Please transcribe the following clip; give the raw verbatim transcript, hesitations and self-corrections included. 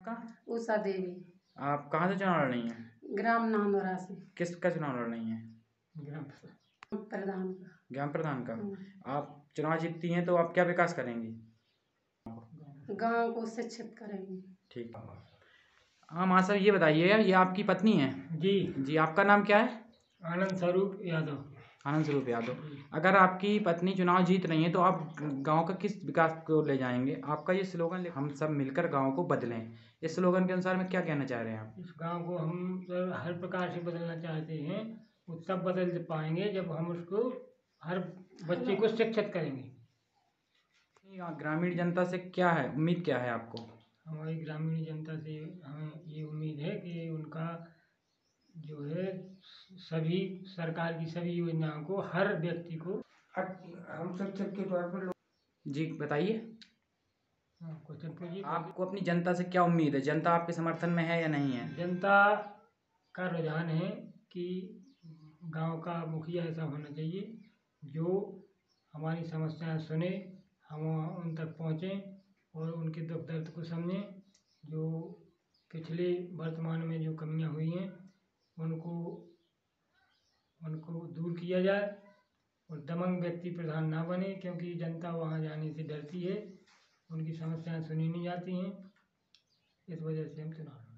आपका? उषा देवी। आप कहाँ से चुनाव लड़ रही हैं? ग्राम नांदोरा से। किसका चुनाव लड़ रही हैं? ग्राम प्रधान का। ग्राम प्रधान का। हाँ। आप चुनाव जीतती हैं तो आप क्या विकास करेंगी? गांव को शिक्षित करेंगे। ठीक। हाँ माँ साहब, ये बताइए, ये आपकी पत्नी है? जी जी, आपका नाम क्या है? आनंद स्वरूप यादव। आनंद स्वरूप यादव। अगर आपकी पत्नी चुनाव जीत रही है तो आप गांव का किस विकास को ले जाएंगे? आपका ये स्लोगन, हम सब मिलकर गांव को बदलें, इस स्लोगन के अनुसार में क्या कहना चाह रहे हैं आप? इस गांव को हम जब हर प्रकार से बदलना चाहते हैं, वो तब बदल पाएंगे जब हम उसको हर बच्चे को शिक्षित करेंगे। ग्रामीण जनता से क्या है उम्मीद, क्या है आपको? हमारी ग्रामीण जनता से हमें ये उम्मीद है कि उनका जो है सभी सरकार की सभी योजनाओं को हर व्यक्ति को हम शिक्षक के तौर पर। जी बताइए। क्वेश्चन पूछिए। आपको अपनी जनता से क्या उम्मीद है? जनता आपके समर्थन में है या नहीं है? जनता का रुझान है कि गांव का मुखिया ऐसा होना चाहिए जो हमारी समस्याएं सुने, हम उन तक पहुँचें और उनके दुख दर्द को समझें। जो पिछले वर्तमान में जो कमियां हुई हैं उनको उनको दूर किया जाए और दमंग व्यक्ति प्रधान ना बने, क्योंकि जनता वहाँ जाने से डरती है, उनकी समस्याएं सुनी नहीं जाती हैं। इस वजह से हम चुनाव